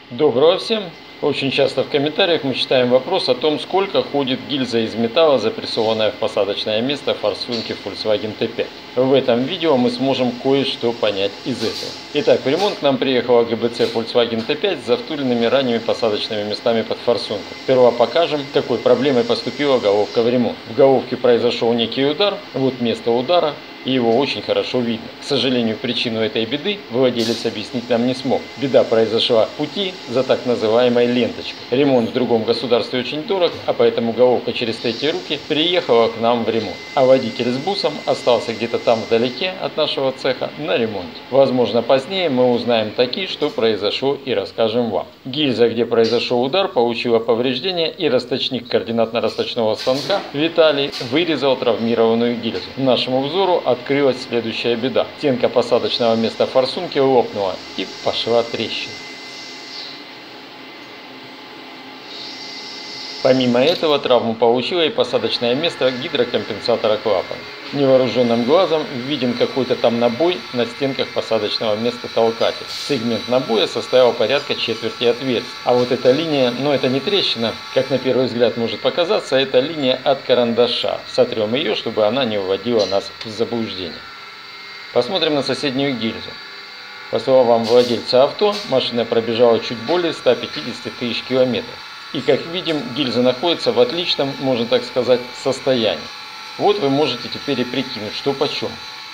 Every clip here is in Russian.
Доброго всем! Очень часто в комментариях мы читаем вопрос о том, сколько ходит гильза из металла, запрессованная в посадочное место форсунки Volkswagen T5. В этом видео мы сможем кое-что понять из этого. Итак, в ремонт к нам приехала ГБЦ Volkswagen T5 с завтуленными ранними посадочными местами под форсунку. Сперва покажем, какой проблемой поступила головка в ремонт. В головке произошел некий удар, вот место удара. И его очень хорошо видно. К сожалению, причину этой беды владелец объяснить нам не смог. Беда произошла в пути за так называемой ленточкой. Ремонт в другом государстве очень дорог, а поэтому головка через третьи руки приехала к нам в ремонт. А водитель с бусом остался где-то там вдалеке от нашего цеха на ремонте. Возможно, позднее мы узнаем таки, что произошло, и расскажем вам. Гильза, где произошел удар, получила повреждение, и расточник координатно-расточного станка Виталий вырезал травмированную гильзу. Нашему взору открылась следующая беда. Стенка посадочного места форсунки лопнула и пошла трещина. Помимо этого травму получило и посадочное место гидрокомпенсатора клапана. Невооруженным глазом виден какой-то там набой на стенках посадочного места толкателя. Сегмент набоя составил порядка четверти отверстия. А вот эта линия, это не трещина, как на первый взгляд может показаться, это линия от карандаша. Сотрем ее, чтобы она не вводила нас в заблуждение. Посмотрим на соседнюю гильзу. По словам владельца авто, машина пробежала чуть более 150 тысяч километров. И как видим, гильза находится в отличном, можно так сказать, состоянии. Вот вы можете теперь и прикинуть, что почем.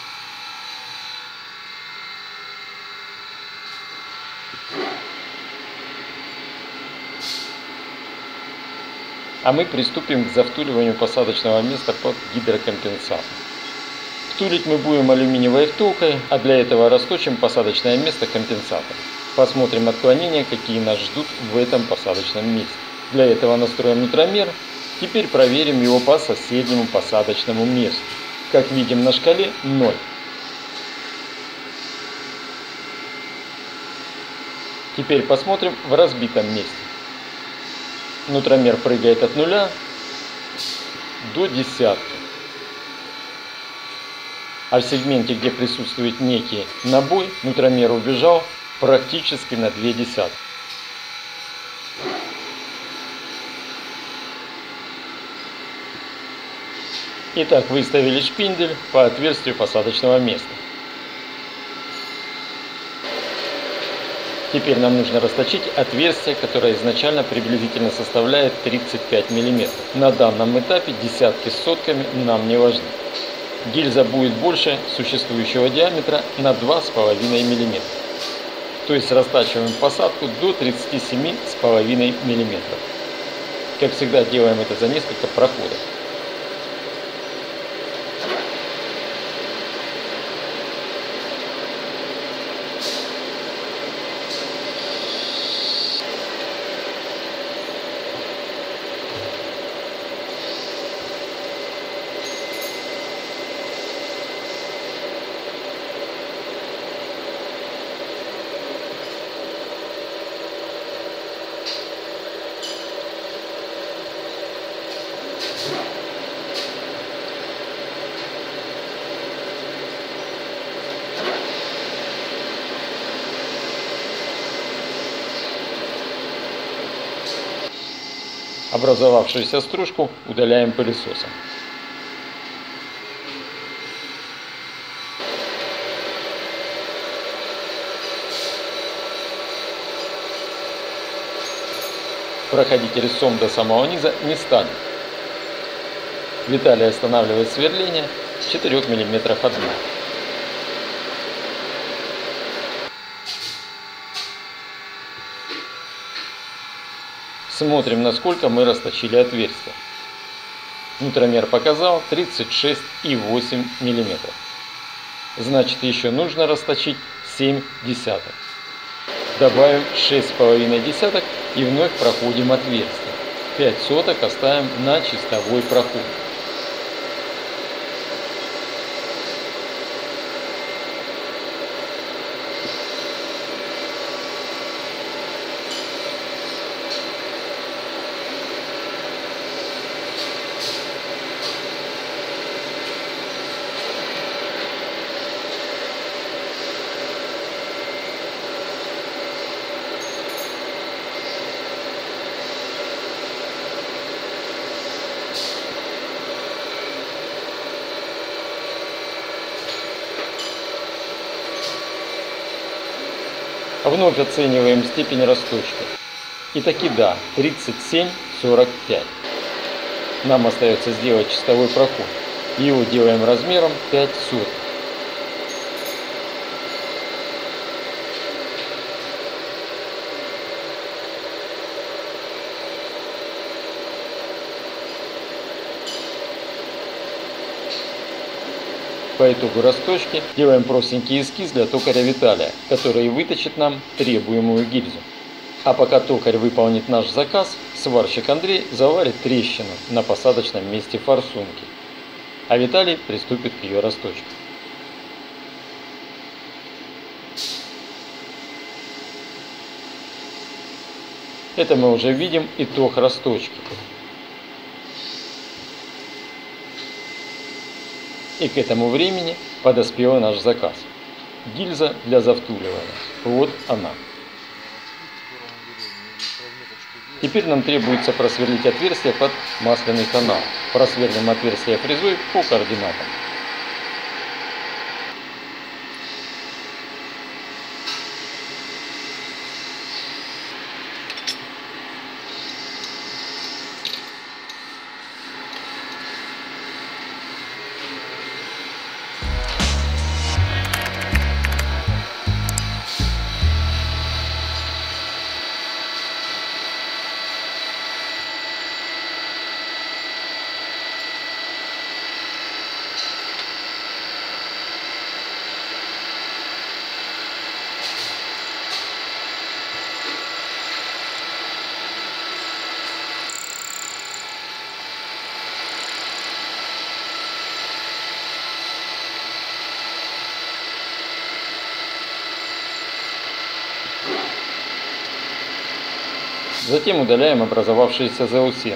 А мы приступим к завтуливанию посадочного места под гидрокомпенсатор. Втулить мы будем алюминиевой втулкой, а для этого расточим посадочное место компенсатора. Посмотрим отклонения, какие нас ждут в этом посадочном месте. Для этого настроим нутромер. Теперь проверим его по соседнему посадочному месту. Как видим, на шкале 0. Теперь посмотрим в разбитом месте. Нутромер прыгает от 0 до десятки. А в сегменте, где присутствует некий набой, нутромер убежал практически на 0,2. Итак, выставили шпиндель по отверстию посадочного места. Теперь нам нужно расточить отверстие, которое изначально приблизительно составляет 35 мм. На данном этапе десятки с сотками нам не важны. Гильза будет больше существующего диаметра на 2,5 мм. То есть растачиваем посадку до 37,5 мм. Как всегда, делаем это за несколько проходов. Образовавшуюся стружку удаляем пылесосом. Проходить резцом до самого низа не станет. Виталий останавливает сверление с 4 мм от дна. Смотрим, насколько мы расточили отверстие. Нутромер показал 36,8 мм. Значит, еще нужно расточить 7 десяток. Добавим 6,5 десяток и вновь проходим отверстие. 5 соток оставим на чистовой проход. Вновь оцениваем степень расточки. Итаки да, 37,45. Нам остается сделать чистовой проход. Его делаем размером 5 сотых. По итогу расточки делаем простенький эскиз для токаря Виталия, который выточит нам требуемую гильзу. А пока токарь выполнит наш заказ, сварщик Андрей заварит трещину на посадочном месте форсунки, а Виталий приступит к ее расточке. Это мы уже видим итог расточки. И к этому времени подоспел наш заказ. Гильза для завтуливания. Вот она. Теперь нам требуется просверлить отверстие под масляный канал. Просверлим отверстие фрезой по координатам. Затем удаляем образовавшиеся заусенцы.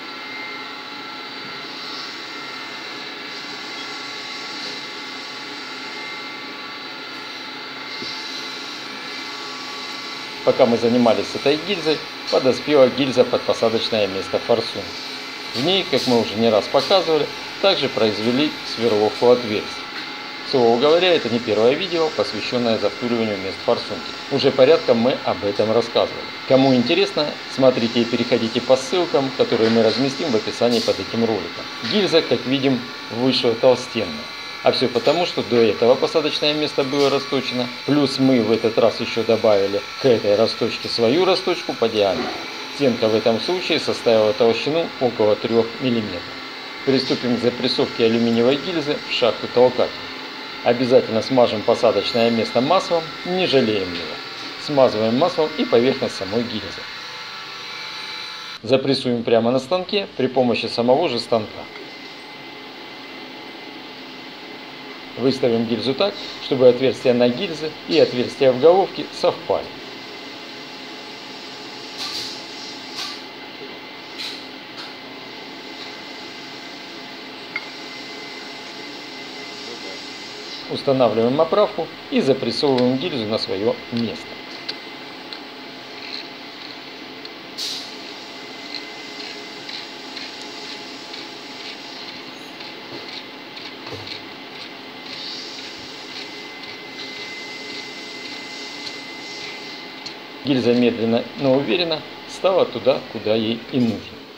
Пока мы занимались этой гильзой, подоспела гильза под посадочное место форсунки. В ней, как мы уже не раз показывали, также произвели сверловку отверстий. К слову говоря, это не первое видео, посвященное завтуливанию мест форсунки. Уже порядком мы об этом рассказывали. Кому интересно, смотрите и переходите по ссылкам, которые мы разместим в описании под этим роликом. Гильза, как видим, вышла толстенная. А все потому, что до этого посадочное место было расточено, плюс мы в этот раз еще добавили к этой расточке свою расточку по диаметру. Стенка в этом случае составила толщину около 3 мм. Приступим к запрессовке алюминиевой гильзы в шахту толкателя. Обязательно смажем посадочное место маслом, не жалеем его. Смазываем маслом и поверхность самой гильзы. Запрессуем прямо на станке при помощи самого же станка. Выставим гильзу так, чтобы отверстия на гильзе и отверстия в головке совпали. Устанавливаем оправку и запрессовываем гильзу на свое место. Гильза медленно, но уверенно стала туда, куда ей и нужно.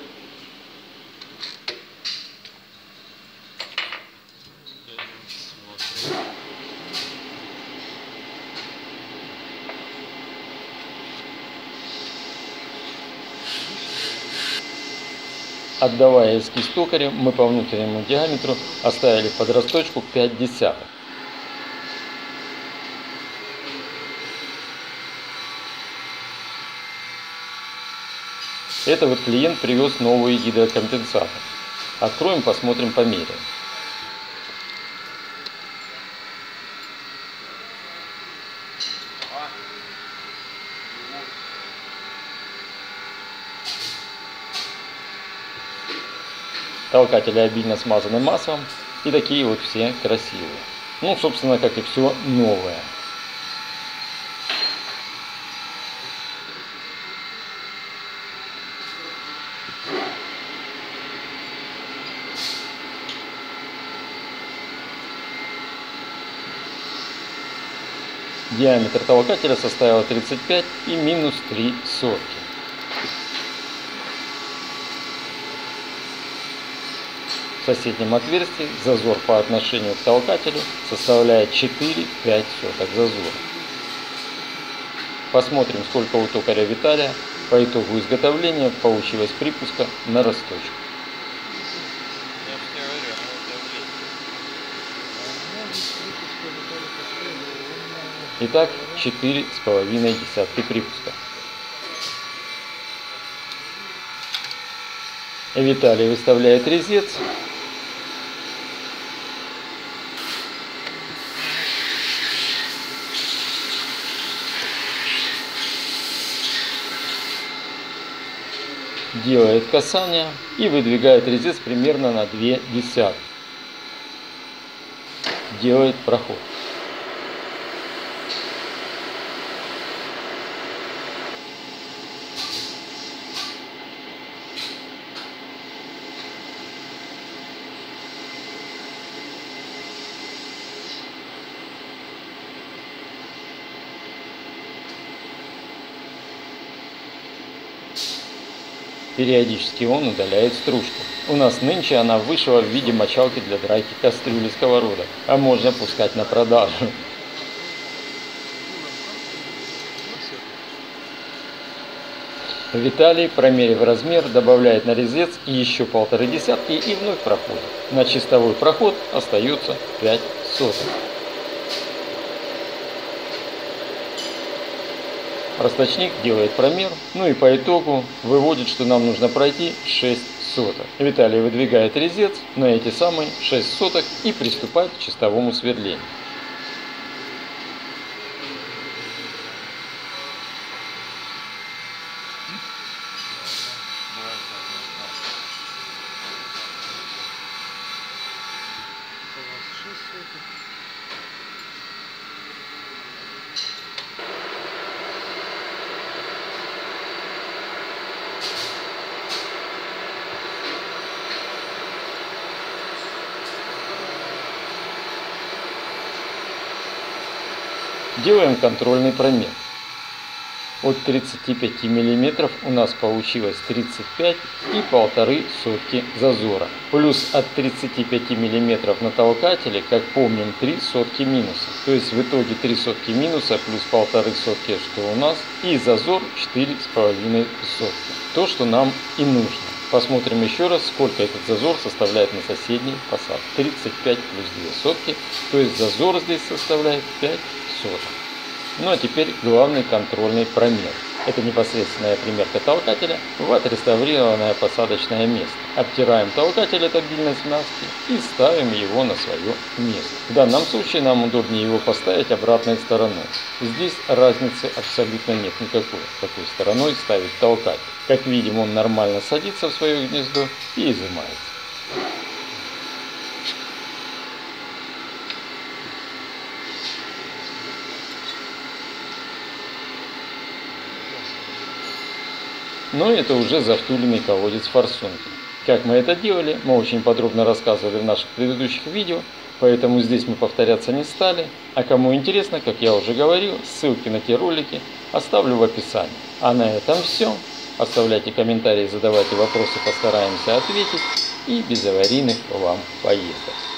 Отдавая эскиз токарю, мы по внутреннему диаметру оставили под расточку 0,5. Это вот клиент привез новые гидрокомпенсаторы. Откроем, посмотрим, померяем. Толкатели обильно смазаны маслом и такие вот все красивые. Ну, собственно, как и все новое. Диаметр толкателя составил 35 и минус 3 сотки. В соседнем отверстии зазор по отношению к толкателю составляет 4-5 соток зазора. Посмотрим, сколько у токаря Виталия по итогу изготовления получилось припуска на росточку. Итак, 4,5 десятки припуска. Виталий выставляет резец. Делает касание и выдвигает резец примерно на 2 десятки. Делает проход. Периодически он удаляет стружку. У нас нынче она вышла в виде мочалки для драйки кастрюли сковородок, а можно пускать на продажу. Виталий, промерив размер, добавляет на резец еще 1,5 десятки и вновь проходит. На чистовой проход остается 5 соток. Росточник делает промер, ну и по итогу выводит, что нам нужно пройти 6 соток. Виталий выдвигает резец на эти самые 6 соток и приступает к чистовому свердлению. Делаем контрольный промер. От 35 мм у нас получилось 35 и 1,5 сотки зазора. Плюс от 35 мм на толкателе, как помним, 3 сотки минуса. То есть в итоге 3 сотки минуса плюс 1,5 сотки, что у нас, и зазор 4,5 сотки. То, что нам и нужно. Посмотрим еще раз, сколько этот зазор составляет на соседней посадке. 35 плюс 2 сотки, то есть зазор здесь составляет 5 соток. Ну а теперь главный контрольный промер. Это непосредственная примерка толкателя в отреставрированное посадочное место. Обтираем толкатель от обильной смазки и ставим его на свое место. В данном случае нам удобнее его поставить обратной стороной. Здесь разницы абсолютно нет никакой, какой стороной ставить толкатель. Как видим, он нормально садится в свое гнездо и изымается. Но это уже завтуленный колодец форсунки. Как мы это делали, мы очень подробно рассказывали в наших предыдущих видео, поэтому здесь мы повторяться не стали. А кому интересно, как я уже говорил, ссылки на те ролики оставлю в описании. А на этом все. Оставляйте комментарии, задавайте вопросы, постараемся ответить. И без аварийных вам поездок.